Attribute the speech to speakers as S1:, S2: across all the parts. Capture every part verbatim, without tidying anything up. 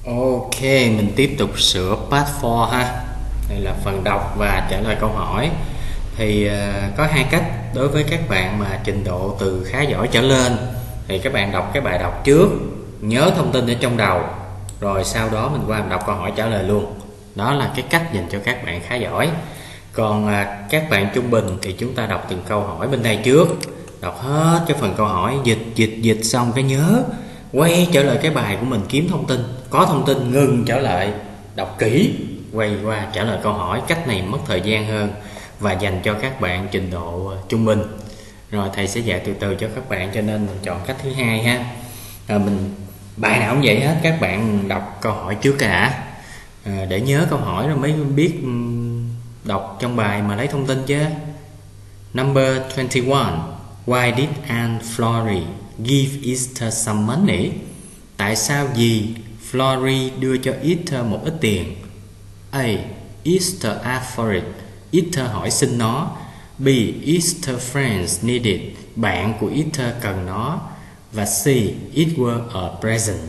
S1: Ok, mình tiếp tục sửa part four ha. Đây là phần đọc và trả lời câu hỏi. Thì uh, có hai cách đối với các bạn mà trình độ từ khá giỏi trở lên. Thì các bạn đọc cái bài đọc trước, nhớ thông tin ở trong đầu, rồi sau đó mình qua mình đọc câu hỏi trả lời luôn. Đó là cái cách dành cho các bạn khá giỏi. Còn uh, các bạn trung bình thì chúng ta đọc từng câu hỏi bên đây trước, đọc hết cái phần câu hỏi, dịch dịch dịch xong cái nhớ quay trở lại cái bài của mình, kiếm thông tin, có thông tin ngừng trở lại, đọc kỹ, quay qua trả lời câu hỏi. Cách này mất thời gian hơn và dành cho các bạn trình độ trung bình. Rồi thầy sẽ dạy từ từ cho các bạn, cho nên mình chọn cách thứ hai ha. À, mình bài nào cũng vậy hết, các bạn đọc câu hỏi trước cả, à, để nhớ câu hỏi rồi mới biết đọc trong bài mà lấy thông tin chứ. Number twenty-one. Why did Aunt Florrie give Esther some money? Tại sao dì Florrie đưa cho Esther một ít tiền? A. Esther asked for it. Esther hỏi xin nó. B. Esther friends need it. Bạn của Esther cần nó. Và C. It were a present.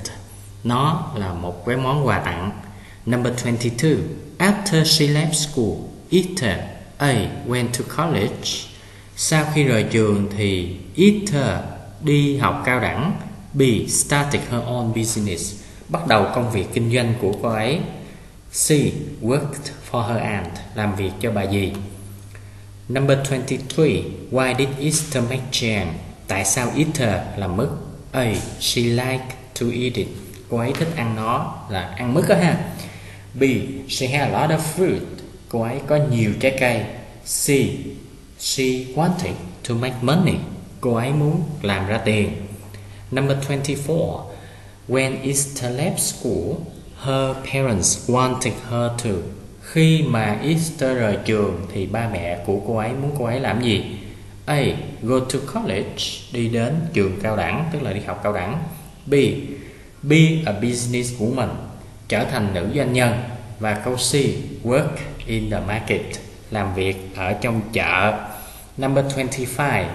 S1: Nó là một cái món quà tặng. Number twenty-two. After she left school, Esther A. went to college. Sau khi rời trường thì Esther đi học cao đẳng. B. started her own business. Bắt đầu công việc kinh doanh của cô ấy. C. worked for her aunt. Làm việc cho bà dì. Number twenty-three. Why did Esther make jam? Tại sao Esther làm mứt? A. She liked to eat it. Cô ấy thích ăn nó, là ăn mứt đó ha. B. She had a lot of fruit. Cô ấy có nhiều trái cây. C. She wanted to make money. Cô ấy muốn làm ra tiền. Number twenty-four. When Esther left school, her parents wanted her to. Khi mà Esther rời trường thì ba mẹ của cô ấy muốn cô ấy làm gì? A. Go to college. Đi đến trường cao đẳng, tức là đi học cao đẳng. B. Be a business woman. Trở thành nữ doanh nhân. Và câu C. Work in the market. Làm việc ở trong chợ. Number twenty-five.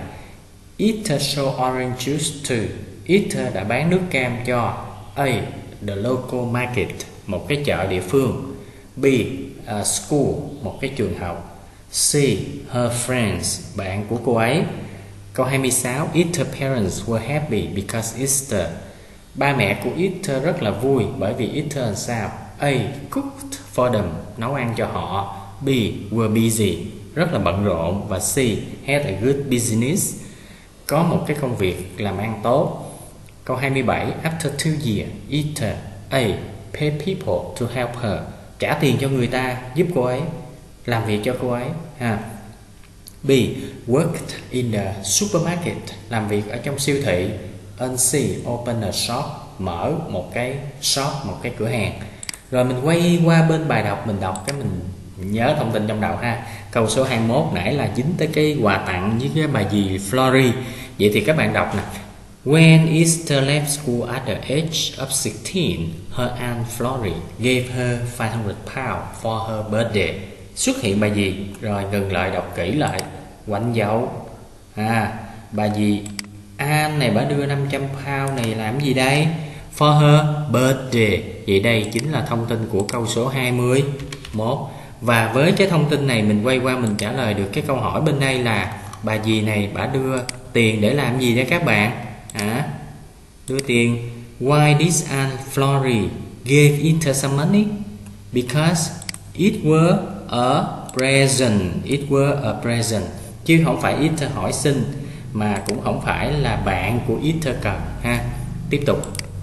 S1: Esther sold orange juice to. Esther đã bán nước cam cho A. The local market, một cái chợ địa phương. B. A school, một cái trường học. C. Her friends, bạn của cô ấy. Câu hai mươi sáu. Esther parents were happy because Esther. Ba mẹ của Esther rất là vui bởi vì Esther làm sao? A. Cooked for them, nấu ăn cho họ. B. Were busy, rất là bận rộn. Và C. Had a good business, có một cái công việc làm ăn tốt. Câu hai mươi bảy. After two years, Esther A. pay people to help her. Trả tiền cho người ta giúp cô ấy, làm việc cho cô ấy ha. B. Worked in the supermarket, làm việc ở trong siêu thị. And C. Open a shop, mở một cái shop, một cái cửa hàng. Rồi mình quay qua bên bài đọc, mình đọc cái mình nhớ thông tin trong đầu ha. Câu số hai mươi mốt nãy là dính tới cái quà tặng với cái bà dì Florrie. Vậy thì các bạn đọc nè. When Esther left school at the age of sixteen, her aunt Florrie gave her five hundred pounds for her birthday. Xuất hiện bà dì, rồi ngừng lại đọc kỹ lại, quạnh dấu. À, bà dì Ann này bà đưa năm trăm pound này làm gì đây? For her birthday. Vậy đây chính là thông tin của câu số hai mươi mốt. Và với cái thông tin này mình quay qua mình trả lời được cái câu hỏi bên đây là bà dì này bà đưa tiền để làm gì đấy các bạn? À, đưa tiền. Why did Aunt Florrie give Esther some money? Because it were a present. It were a present. Chứ không phải Esther hỏi xin, mà cũng không phải là bạn của Esther cần ha. Tiếp tục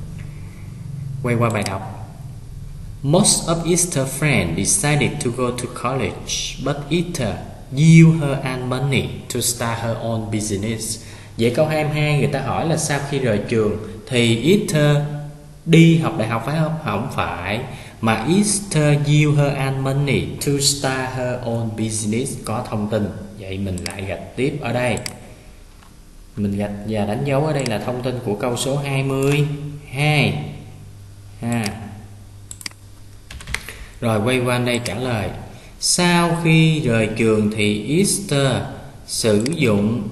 S1: quay qua bài đọc. Most of Esther's friends decided to go to college, but Esther gave her aunt money to start her own business. Vậy câu hai mươi hai người ta hỏi là sau khi rời trường thì Esther đi học đại học phải không? Không phải, mà Esther gave her aunt money to start her own business, có thông tin. Vậy mình lại gạch tiếp ở đây. Mình gạch và đánh dấu ở đây là thông tin của câu số hai mươi hai ha. Rồi quay qua đây trả lời. Sau khi rời trường thì Esther sử dụng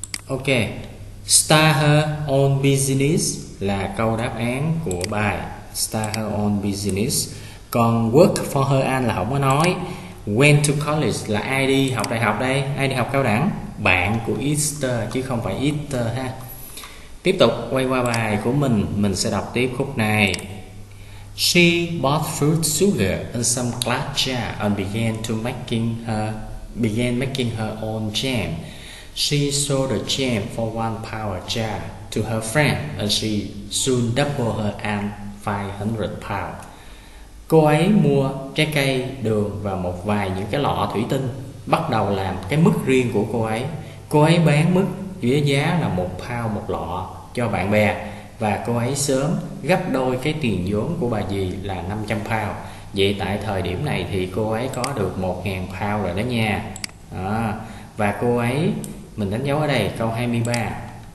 S1: ok start her own business là câu đáp án của bài. start her own business. Còn work for her an là không có nói. Went to college là ai đi học đại học đây? Ai đi học cao đẳng? Bạn của Esther chứ không phải Esther ha. Tiếp tục quay qua bài của mình, mình sẽ đọc tiếp khúc này. She bought fruit sugar and some glass jar and began to making her began making her own jam. She sold the jam for one pound a jar to her friend and she soon doubled her and five hundred pound. Cô ấy mua trái cây, đường và một vài những cái lọ thủy tinh, bắt đầu làm cái mứt riêng của cô ấy. Cô ấy bán mứt với giá là một pound một lọ cho bạn bè, và cô ấy sớm gấp đôi cái tiền vốn của bà dì là năm trăm pound. Vậy tại thời điểm này thì cô ấy có được một nghìn pound rồi đó nha. Đó. Và cô ấy, mình đánh dấu ở đây câu hai mươi ba.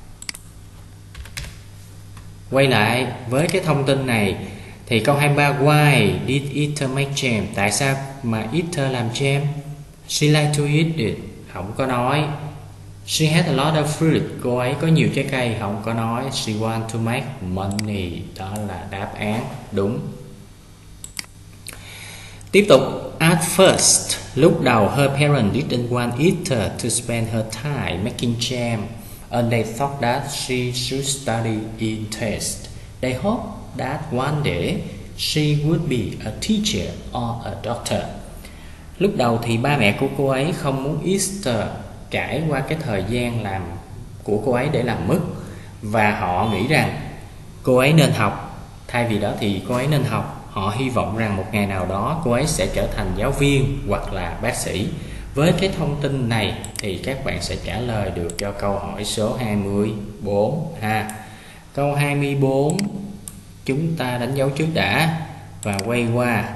S1: Quay lại với cái thông tin này thì câu hai mươi ba, why did Esther make jam? Tại sao mà Esther làm jam? She liked to eat it. Không có nói. She had a lot of fruit. Cô ấy có nhiều trái cây. Không có nói. She want to make money. Đó là đáp án đúng. Tiếp tục. At first, lúc đầu her parents didn't want Esther to spend her time making jam, and they thought that she should study in taste. They hoped that one day she would be a teacher or a doctor. Lúc đầu thì ba mẹ của cô ấy không muốn Esther trải qua cái thời gian làm của cô ấy để làm mứt, và họ nghĩ rằng cô ấy nên học. Thay vì đó thì cô ấy nên học. Họ hy vọng rằng một ngày nào đó cô ấy sẽ trở thành giáo viên hoặc là bác sĩ. Với cái thông tin này thì các bạn sẽ trả lời được cho câu hỏi số hai mươi bốn ha. Câu hai mươi bốn chúng ta đánh dấu trước đã và quay qua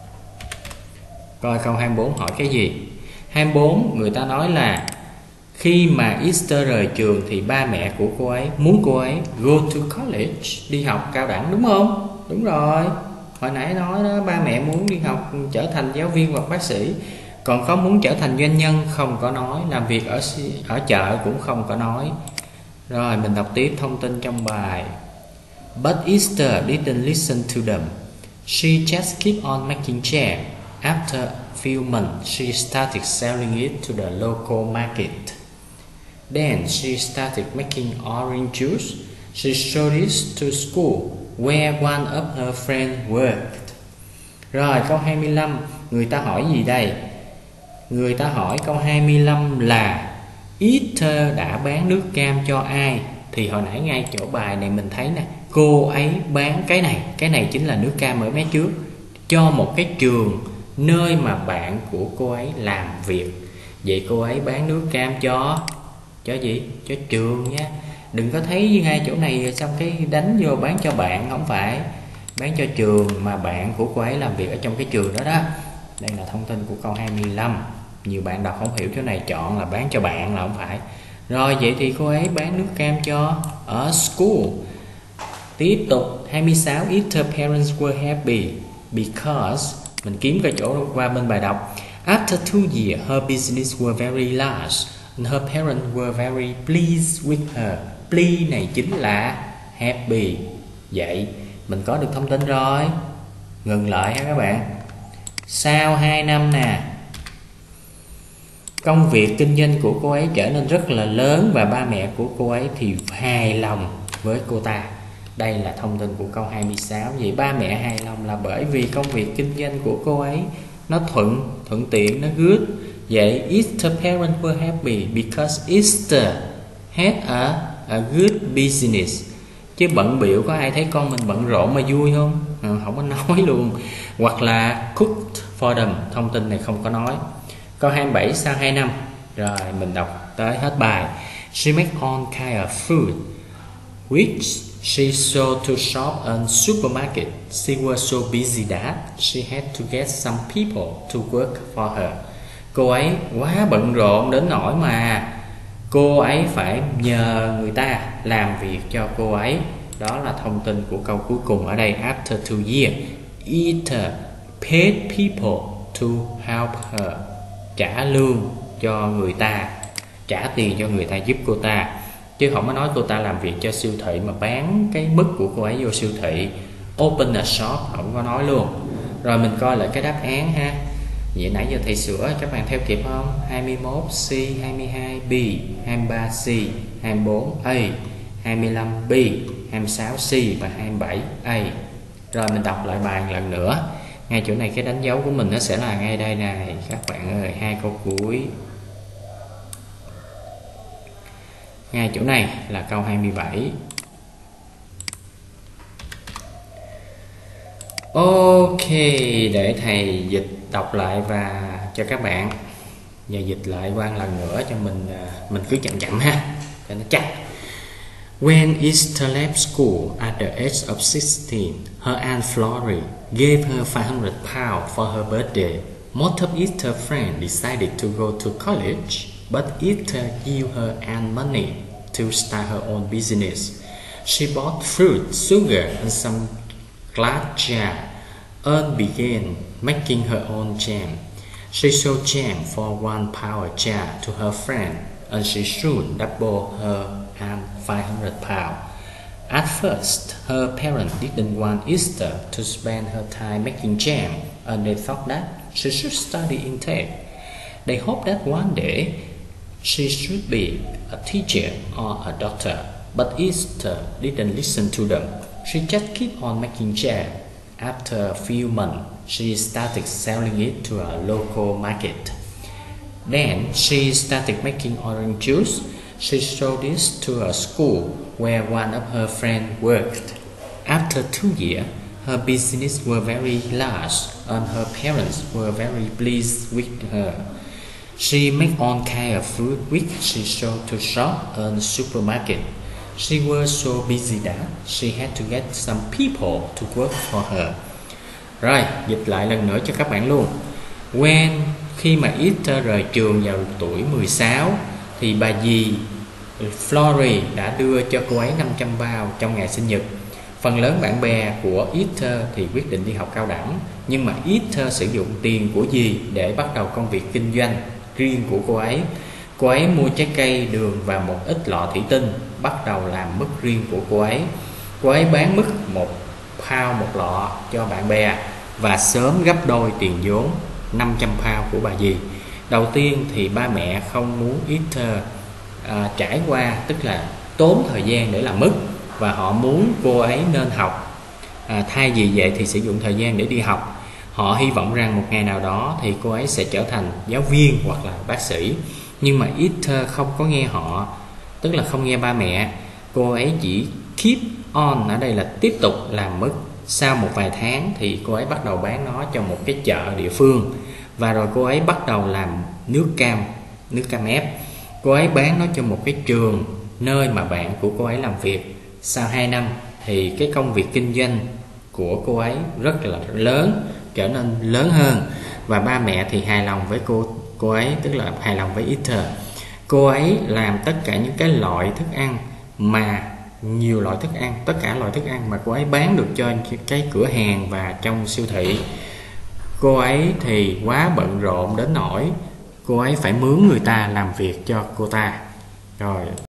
S1: coi câu hai mươi bốn hỏi cái gì. hai mươi bốn người ta nói là khi mà Esther rời trường thì ba mẹ của cô ấy muốn cô ấy go to college, đi học cao đẳng, đúng không? Đúng rồi. Hồi nãy nói đó, ba mẹ muốn đi học trở thành giáo viên hoặc bác sĩ. Còn có muốn trở thành doanh nhân không có nói, làm việc ở ở chợ cũng không có nói. Rồi mình đọc tiếp thông tin trong bài. But Esther didn't listen to them. She just kept on making jam. After a few months, she started selling it to the local market. Then she started making orange juice. She sold it to school, where one of her friends worked. Rồi câu hai mươi lăm, người ta hỏi gì đây? Người ta hỏi câu hai mươi lăm là Esther đã bán nước cam cho ai? Thì hồi nãy ngay chỗ bài này mình thấy nè, cô ấy bán cái này, cái này chính là nước cam ở mé trước, cho một cái trường nơi mà bạn của cô ấy làm việc. Vậy cô ấy bán nước cam cho cho gì? Cho trường nha. Đừng có thấy ngay chỗ này xong cái đánh vô bán cho bạn, không phải. Bán cho trường mà bạn của cô ấy làm việc ở trong cái trường đó đó. Đây là thông tin của câu hai mươi lăm. Nhiều bạn đọc không hiểu chỗ này, chọn là bán cho bạn là không phải. Rồi vậy thì cô ấy bán nước cam cho ở school. Tiếp tục hai mươi sáu, Esther parents were happy because, mình kiếm cái chỗ qua bên bài đọc. After two years her business were very large and her parents were very pleased with her. Pleased này chính là happy. Vậy mình có được thông tin rồi. Ngừng lại ha các bạn. Sau hai năm nè, công việc kinh doanh của cô ấy trở nên rất là lớn và ba mẹ của cô ấy thì hài lòng với cô ta. Đây là thông tin của câu hai mươi sáu. Vậy ba mẹ hài lòng là bởi vì công việc kinh doanh của cô ấy nó thuận, thuận tiện, nó good. Vậy Esther parents were happy because Esther had a, a good business. Chứ bận bịu có ai thấy con mình bận rộn mà vui không? À, không có nói luôn. Hoặc là cooked for them, thông tin này không có nói. Câu hai mươi bảy, sau hai năm. Rồi mình đọc tới hết bài. She make all kind of food which she sold to shop and supermarket. She was so busy that she had to get some people to work for her. Cô ấy quá bận rộn đến nỗi mà cô ấy phải nhờ người ta làm việc cho cô ấy. Đó là thông tin của câu cuối cùng ở đây. After two years, Esther paid people to help her. Trả lương cho người ta, trả tiền cho người ta giúp cô ta. Chứ không có nói cô ta làm việc cho siêu thị mà bán cái mứt của cô ấy vô siêu thị. open a shop, không có nói luôn. Rồi mình coi lại cái đáp án ha. Vậy nãy giờ thầy sửa, các bạn theo kịp không? hai mươi mốt C, hai mươi hai B, hai mươi ba C, hai mươi bốn A, hai mươi lăm B, hai mươi sáu C và hai mươi bảy A. Rồi mình đọc lại bài một lần nữa. Ngay chỗ này cái đánh dấu của mình nó sẽ là ngay đây này các bạn ơi, hai câu cuối. Ngay chỗ này là câu hai mươi bảy. Ok, để thầy dịch đọc lại và cho các bạn. Và dịch lại qua lần nữa cho mình mình cứ chậm chậm ha cho nó chắc. When Esther left school at the age of sixteen, her aunt Florrie gave her five hundred pounds for her birthday. Most of Esther's friends decided to go to college, but Esther gave her aunt money to start her own business. She bought fruit, sugar, and some glass jar, and began making her own jam. She sold jam for one pound a jar to her friend, and she soon doubled her and five hundred pounds. At first, her parents didn't want Esther to spend her time making jam, and they thought that she should study instead. They hoped that one day she should be a teacher or a doctor, but Esther didn't listen to them. She just kept on making jam. After a few months, she started selling it to a local market. Then she started making orange juice. She sold this to a school where one of her friends worked. After two years, her business was very large and her parents were very pleased with her. She made all kinds of fruit which she sold to shop and supermarket. She was so busy that she had to get some people to work for her. Rồi, dịch lại lần nữa cho các bạn luôn. When, khi mà Esther rời trường vào tuổi mười sáu, thì bà dì Florrie đã đưa cho cô ấy năm trăm pound trong ngày sinh nhật. Phần lớn bạn bè của Esther thì quyết định đi học cao đẳng, nhưng mà Esther sử dụng tiền của dì để bắt đầu công việc kinh doanh riêng của cô ấy. Cô ấy mua trái cây, đường và một ít lọ thủy tinh, bắt đầu làm mứt riêng của cô ấy. Cô ấy bán mứt một pound một lọ cho bạn bè và sớm gấp đôi tiền vốn năm trăm pound của bà dì. Đầu tiên thì ba mẹ không muốn Esther à, trải qua, tức là tốn thời gian để làm mứt, và họ muốn cô ấy nên học. À, thay vì vậy thì sử dụng thời gian để đi học. Họ hy vọng rằng một ngày nào đó thì cô ấy sẽ trở thành giáo viên hoặc là bác sĩ. Nhưng mà Esther không có nghe họ, tức là không nghe ba mẹ. Cô ấy chỉ keep on, ở đây là tiếp tục làm mứt. Sau một vài tháng thì cô ấy bắt đầu bán nó cho một cái chợ địa phương. Và rồi cô ấy bắt đầu làm nước cam, nước cam ép. Cô ấy bán nó cho một cái trường nơi mà bạn của cô ấy làm việc. Sau hai năm thì cái công việc kinh doanh của cô ấy rất là lớn, trở nên lớn hơn. Và ba mẹ thì hài lòng với cô cô ấy, tức là hài lòng với Esther. Cô ấy làm tất cả những cái loại thức ăn mà nhiều loại thức ăn, tất cả loại thức ăn mà cô ấy bán được cho cái cửa hàng và trong siêu thị. Cô ấy thì quá bận rộn đến nỗi cô ấy phải mướn người ta làm việc cho cô ta. Rồi